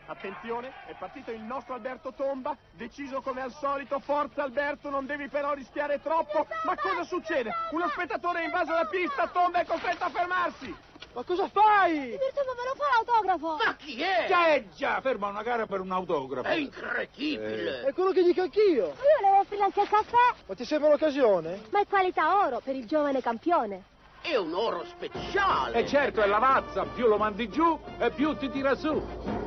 Attenzione, è partito il nostro Alberto Tomba, deciso come al solito. Forza Alberto, non devi però rischiare troppo. Ma cosa succede? Uno spettatore ha invaso la pista, Tomba è costretto a fermarsi. Ma cosa fai? Alberto, ma me lo fa l'autografo? Ma chi è? Già, ferma una gara per un autografo. È incredibile. È quello che dico anch'io. Io volevo offrire anche il caffè. Ma ti sembra l'occasione? Ma è qualità oro per il giovane campione. È un oro speciale. E certo, è la mazza, più lo mandi giù e più ti tira su.